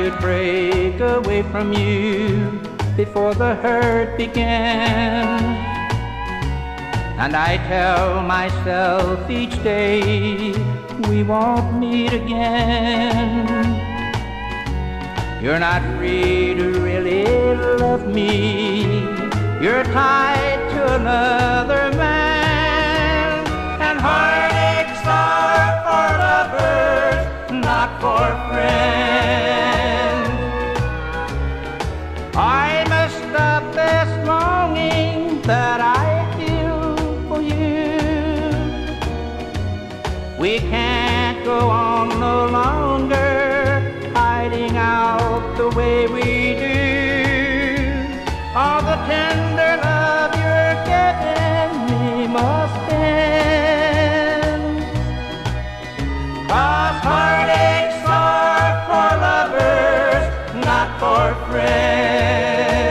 should break away from you before the hurt began. And I tell myself each day we won't meet again. You're not free to really love me. You're tied to another man. And heartaches are for lovers, not for friends. I must stop this longing that I feel for you. We can't go on no longer hiding out the way we do. All the tender love you're giving me must end. 'Cause heartaches are for lovers, not for friends.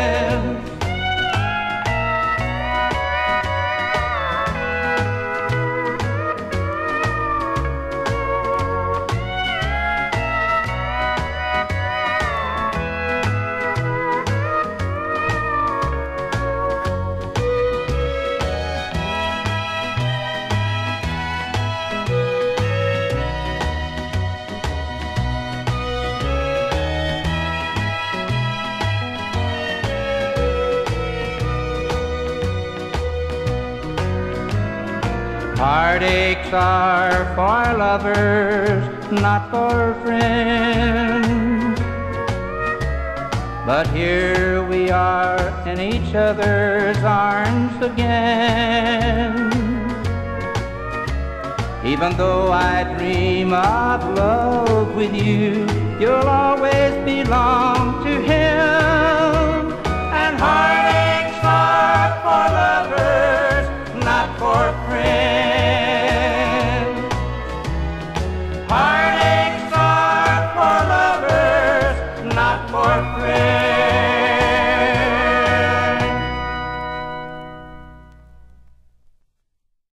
Heartaches are for lovers, not for friends. But here we are in each other's arms again. Even though I dream of love with you, you'll always belong to him. And heartaches